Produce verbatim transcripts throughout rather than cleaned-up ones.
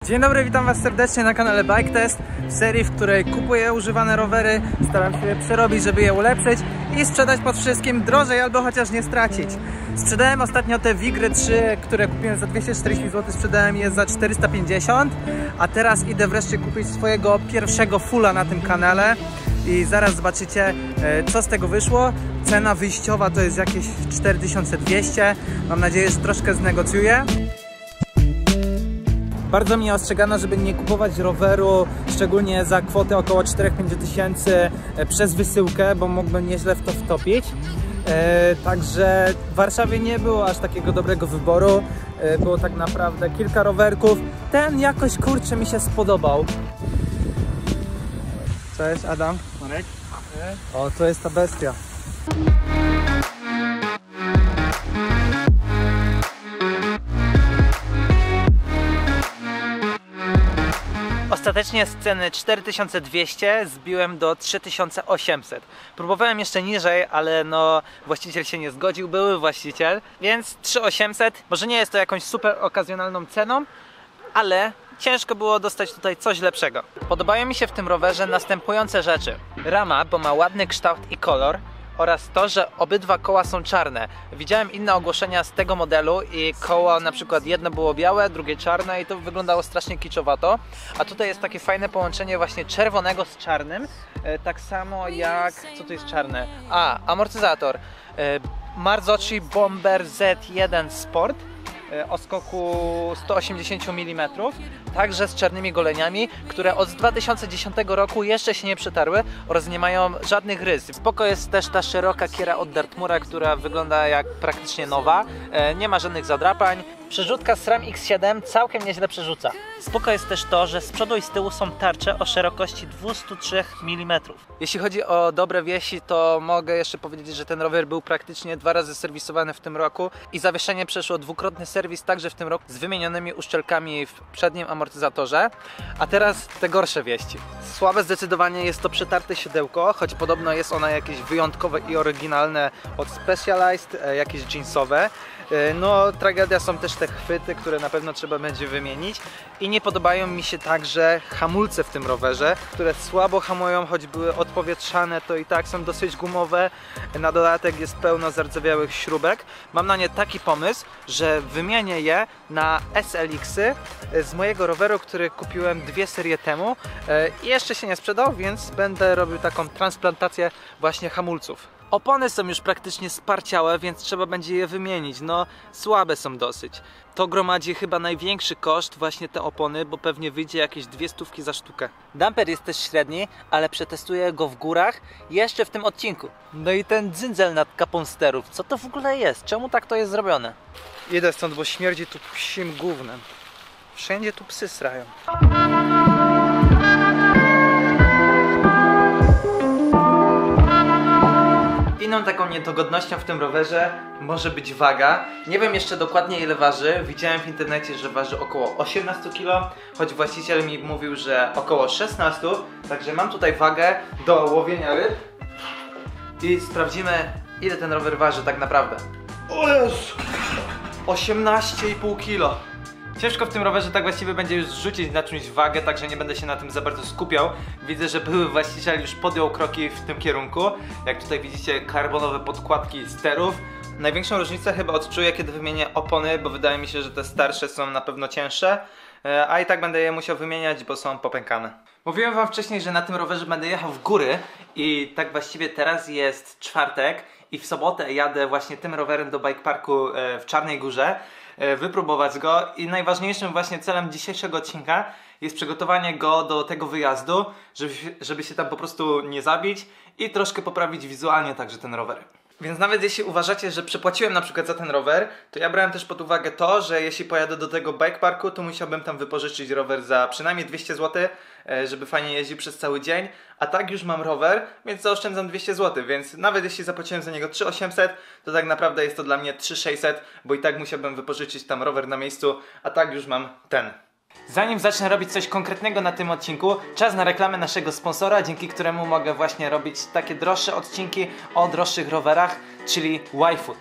Dzień dobry, witam was serdecznie na kanale Bike Test, w serii, w której kupuję używane rowery, staram się je przerobić, żeby je ulepszyć i sprzedać pod wszystkim drożej albo chociaż nie stracić. Sprzedałem ostatnio te Wigry trzy, które kupiłem za dwieście czterdzieści złotych, sprzedałem je za czterysta pięćdziesiąt, a teraz idę wreszcie kupić swojego pierwszego fulla na tym kanale i zaraz zobaczycie, co z tego wyszło. Cena wyjściowa to jest jakieś cztery tysiące dwieście, mam nadzieję, że troszkę znegocjuję. Bardzo mnie ostrzegano, żeby nie kupować roweru, szczególnie za kwotę około cztery do pięciu tysięcy przez wysyłkę, bo mógłbym nieźle w to wtopić. E, także w Warszawie nie było aż takiego dobrego wyboru. E, było tak naprawdę kilka rowerków. Ten jakoś, kurczę, mi się spodobał. Cześć, Adam. Marek? O, to jest ta bestia. Ostatecznie z ceny cztery tysiące dwieście zbiłem do trzy tysiące osiemset. Próbowałem jeszcze niżej, ale no właściciel się nie zgodził, były właściciel, więc trzy tysiące osiemset. Może nie jest to jakąś super okazjonalną ceną, ale ciężko było dostać tutaj coś lepszego. Podobają mi się w tym rowerze następujące rzeczy. Rama, bo ma ładny kształt i kolor, oraz to, że obydwa koła są czarne. Widziałem inne ogłoszenia z tego modelu i koło na przykład jedno było białe, drugie czarne i to wyglądało strasznie kiczowato. A tutaj jest takie fajne połączenie właśnie czerwonego z czarnym. E, tak samo jak... co tu jest czarne? A, amortyzator. E, Marzocchi Bomber Z jeden Sport o skoku sto osiemdziesiąt milimetrów, także z czarnymi goleniami, które od dwa tysiące dziesiątego roku jeszcze się nie przetarły oraz nie mają żadnych rys. Spoko jest też ta szeroka kiera od Dartmoora, która wygląda jak praktycznie nowa, nie ma żadnych zadrapań. Przerzutka SRAM X siedem całkiem nieźle przerzuca. Spoko jest też to, że z przodu i z tyłu są tarcze o szerokości dwieście trzy milimetrów. Jeśli chodzi o dobre wieści, to mogę jeszcze powiedzieć, że ten rower był praktycznie dwa razy serwisowany w tym roku i zawieszenie przeszło dwukrotny serwis także w tym roku z wymienionymi uszczelkami w przednim amortyzatorze. A teraz te gorsze wieści. Słabe zdecydowanie jest to przetarte siodełko, choć podobno jest ono jakieś wyjątkowe i oryginalne od Specialized, jakieś jeansowe. No, tragedia są też te chwyty, które na pewno trzeba będzie wymienić. I nie podobają mi się także hamulce w tym rowerze, które słabo hamują, choć były odpowietrzane, to i tak są dosyć gumowe. Na dodatek jest pełno zardzewiałych śrubek. Mam na nie taki pomysł, że wymienię je na S L X-y z mojego roweru, który kupiłem dwie serie temu i jeszcze się nie sprzedał, więc będę robił taką transplantację właśnie hamulców. Opony są już praktycznie sparciałe, więc trzeba będzie je wymienić. No, słabe są dosyć. To gromadzi chyba największy koszt, właśnie te opony, bo pewnie wyjdzie jakieś dwie stówki za sztukę. Damper jest też średni, ale przetestuję go w górach jeszcze w tym odcinku. No i ten dzyndzel nad kapą sterów. Co to w ogóle jest? Czemu tak to jest zrobione? Idę stąd, bo śmierdzi tu psim gównem. Wszędzie tu psy srają. Inną taką niedogodnością w tym rowerze może być waga. Nie wiem jeszcze dokładnie ile waży. Widziałem w internecie, że waży około osiemnaście kilo, choć właściciel mi mówił, że około szesnaście. Także mam tutaj wagę do łowienia ryb i sprawdzimy, ile ten rower waży tak naprawdę. O Jezu! osiemnaście i pół kilo. Ciężko w tym rowerze tak właściwie będzie już zrzucić na czymś wagę, także nie będę się na tym za bardzo skupiał. Widzę, że były właściciel już podjął kroki w tym kierunku. Jak tutaj widzicie, karbonowe podkładki sterów. Największą różnicę chyba odczuję, kiedy wymienię opony, bo wydaje mi się, że te starsze są na pewno cięższe. A i tak będę je musiał wymieniać, bo są popękane. Mówiłem wam wcześniej, że na tym rowerze będę jechał w góry i tak właściwie teraz jest czwartek i w sobotę jadę właśnie tym rowerem do bike parku w Czarnej Górze, wypróbować go i najważniejszym właśnie celem dzisiejszego odcinka jest przygotowanie go do tego wyjazdu, żeby, żeby się tam po prostu nie zabić i troszkę poprawić wizualnie także ten rower. Więc nawet jeśli uważacie, że przepłaciłem na przykład za ten rower, to ja brałem też pod uwagę to, że jeśli pojadę do tego bike parku, to musiałbym tam wypożyczyć rower za przynajmniej dwieście złotych, żeby fajnie jeździł przez cały dzień. A tak już mam rower, więc zaoszczędzam dwieście złotych, więc nawet jeśli zapłaciłem za niego trzy tysiące osiemset, to tak naprawdę jest to dla mnie trzy tysiące sześćset, bo i tak musiałbym wypożyczyć tam rower na miejscu, a tak już mam ten. Zanim zacznę robić coś konkretnego na tym odcinku, czas na reklamę naszego sponsora, dzięki któremu mogę właśnie robić takie droższe odcinki o droższych rowerach, czyli Y-Foot.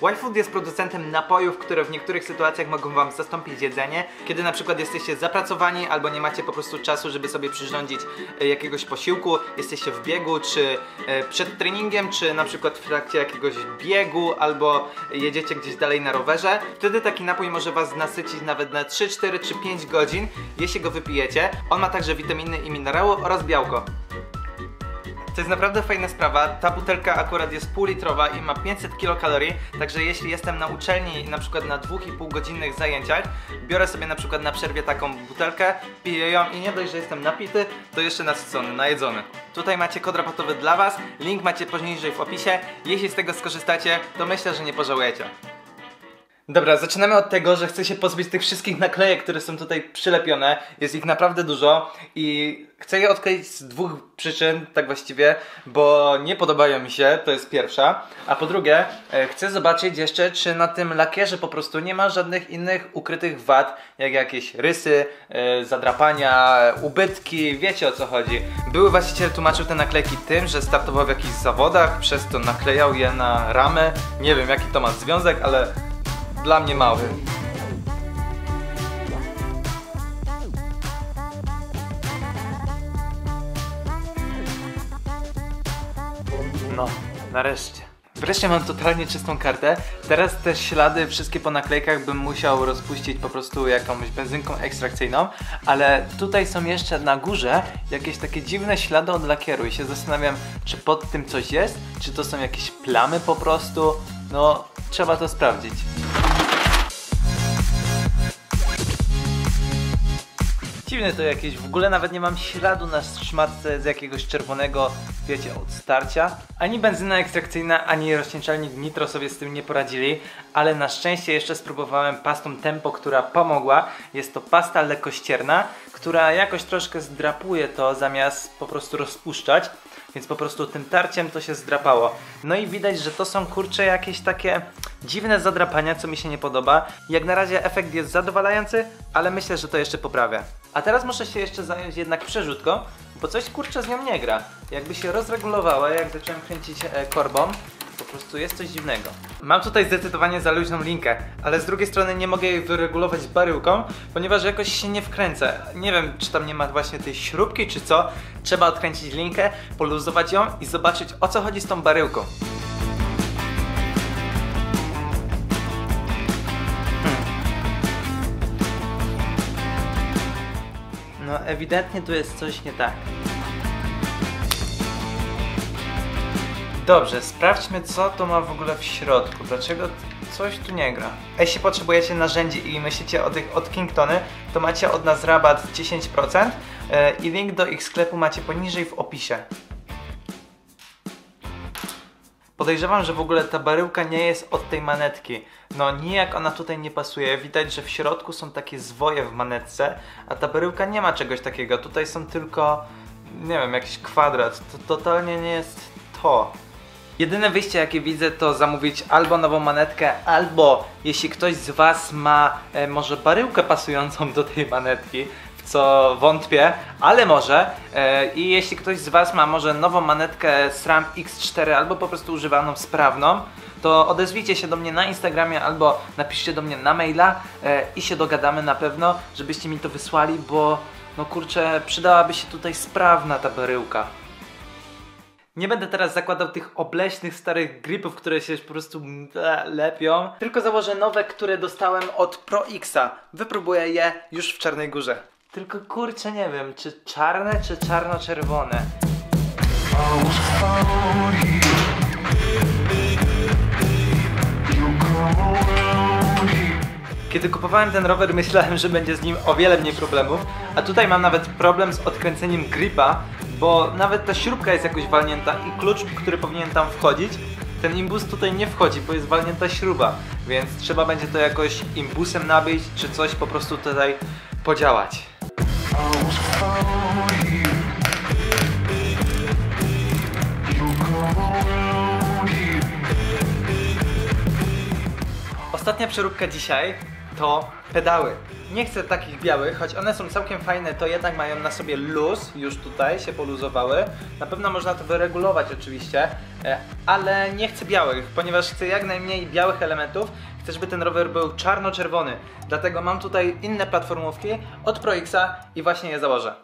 Y-Food jest producentem napojów, które w niektórych sytuacjach mogą wam zastąpić jedzenie, kiedy na przykład jesteście zapracowani albo nie macie po prostu czasu, żeby sobie przyrządzić jakiegoś posiłku, jesteście w biegu, czy przed treningiem, czy na przykład w trakcie jakiegoś biegu, albo jedziecie gdzieś dalej na rowerze. Wtedy taki napój może was nasycić nawet na trzy, cztery czy pięć godzin, jeśli go wypijecie. On ma także witaminy i minerały oraz białko. To jest naprawdę fajna sprawa. Ta butelka akurat jest półlitrowa i ma pięćset kilokalorii, także jeśli jestem na uczelni, na przykład na dwóch i pół godzinnych zajęciach, biorę sobie na przykład na przerwie taką butelkę, piję ją i nie dość, że jestem napity, to jeszcze nasycony, najedzony. Tutaj macie kod rabatowy dla was, link macie poniżej w opisie. Jeśli z tego skorzystacie, to myślę, że nie pożałujecie. Dobra, zaczynamy od tego, że chcę się pozbyć tych wszystkich naklejek, które są tutaj przylepione. Jest ich naprawdę dużo i chcę je odkleić z dwóch przyczyn, tak właściwie, bo nie podobają mi się, to jest pierwsza. A po drugie, e, chcę zobaczyć jeszcze, czy na tym lakierze po prostu nie ma żadnych innych ukrytych wad, jak jakieś rysy, e, zadrapania, ubytki, wiecie o co chodzi. Były właściciel tłumaczył te naklejki tym, że startował w jakichś zawodach, przez to naklejał je na ramę. Nie wiem, jaki to ma związek, ale dla mnie mały. No, nareszcie. Wreszcie mam totalnie czystą kartę. Teraz te ślady wszystkie po naklejkach bym musiał rozpuścić po prostu jakąś benzynką ekstrakcyjną, ale tutaj są jeszcze na górze jakieś takie dziwne ślady od lakieru i się zastanawiam, czy pod tym coś jest, czy to są jakieś plamy po prostu. No, trzeba to sprawdzić. Dziwne to jakieś, w ogóle nawet nie mam śladu na szmatce z jakiegoś czerwonego, wiecie, od starcia. Ani benzyna ekstrakcyjna, ani rozcieńczalnik nitro sobie z tym nie poradzili, ale na szczęście jeszcze spróbowałem pastą Tempo, która pomogła. Jest to pasta lekkościerna, która jakoś troszkę zdrapuje to zamiast po prostu rozpuszczać. Więc po prostu tym tarciem to się zdrapało. No i widać, że to są kurcze jakieś takie dziwne zadrapania, co mi się nie podoba. Jak na razie efekt jest zadowalający, ale myślę, że to jeszcze poprawię. A teraz muszę się jeszcze zająć jednak przerzutką, bo coś kurczę z nią nie gra. Jakby się rozregulowała, jak zacząłem kręcić e, korbą, po prostu jest coś dziwnego. Mam tutaj zdecydowanie za luźną linkę, ale z drugiej strony nie mogę jej wyregulować baryłką, ponieważ jakoś się nie wkręcę. Nie wiem, czy tam nie ma właśnie tej śrubki, czy co. Trzeba odkręcić linkę, poluzować ją i zobaczyć, o co chodzi z tą baryłką. Hmm. No ewidentnie tu jest coś nie tak. Dobrze, sprawdźmy, co to ma w ogóle w środku. Dlaczego coś tu nie gra? A jeśli potrzebujecie narzędzi i myślicie o tych od Kingtony, to macie od nas rabat dziesięć procent i link do ich sklepu macie poniżej w opisie. Podejrzewam, że w ogóle ta baryłka nie jest od tej manetki. No nijak ona tutaj nie pasuje. Widać, że w środku są takie zwoje w manetce, a ta baryłka nie ma czegoś takiego. Tutaj są tylko, nie wiem, jakiś kwadrat. To totalnie nie jest to. Jedyne wyjście, jakie widzę, to zamówić albo nową manetkę, albo jeśli ktoś z was ma e, może baryłkę pasującą do tej manetki, w co wątpię, ale może. E, I jeśli ktoś z was ma może nową manetkę SRAM X cztery albo po prostu używaną, sprawną, to odezwijcie się do mnie na Instagramie albo napiszcie do mnie na maila e, i się dogadamy na pewno, żebyście mi to wysłali, bo no kurczę, przydałaby się tutaj sprawna ta baryłka. Nie będę teraz zakładał tych obleśnych starych gripów, które się po prostu lepią, tylko założę nowe, które dostałem od Pro Xa. Wypróbuję je już w Czarnej Górze. Tylko kurczę nie wiem, czy czarne, czy czarno-czerwone. Kiedy kupowałem ten rower, myślałem, że będzie z nim o wiele mniej problemów, a tutaj mam nawet problem z odkręceniem gripa, bo nawet ta śrubka jest jakoś walnięta i klucz, który powinien tam wchodzić, ten imbus tutaj nie wchodzi, bo jest walnięta śruba, więc trzeba będzie to jakoś imbusem nabić, czy coś po prostu tutaj podziałać. Ostatnia przeróbka dzisiaj. to pedały. Nie chcę takich białych, choć one są całkiem fajne, to jednak mają na sobie luz, już tutaj się poluzowały. Na pewno można to wyregulować oczywiście, ale nie chcę białych, ponieważ chcę jak najmniej białych elementów. Chcę, żeby ten rower był czarno-czerwony, dlatego mam tutaj inne platformówki od Pro Xa i właśnie je założę.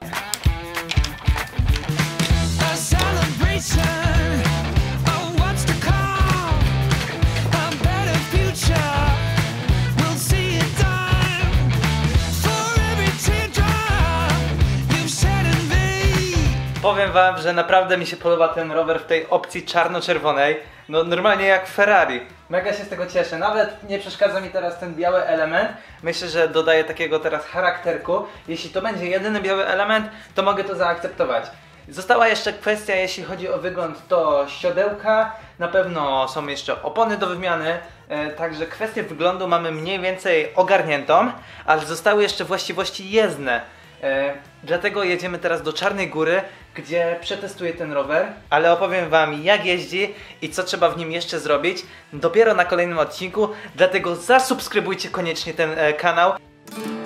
Powiem wam, że naprawdę mi się podoba ten rower w tej opcji czarno-czerwonej. No normalnie jak Ferrari. Mega się z tego cieszę. Nawet nie przeszkadza mi teraz ten biały element. Myślę, że dodaje takiego teraz charakterku. Jeśli to będzie jedyny biały element, to mogę to zaakceptować. Została jeszcze kwestia, jeśli chodzi o wygląd, to siodełka. Na pewno są jeszcze opony do wymiany. E, także kwestię wyglądu mamy mniej więcej ogarniętą. Ale zostały jeszcze właściwości jezdne. E, dlatego jedziemy teraz do Czarnej Góry, gdzie przetestuję ten rower, ale opowiem wam jak jeździ i co trzeba w nim jeszcze zrobić dopiero na kolejnym odcinku, dlatego zasubskrybujcie koniecznie ten e, kanał.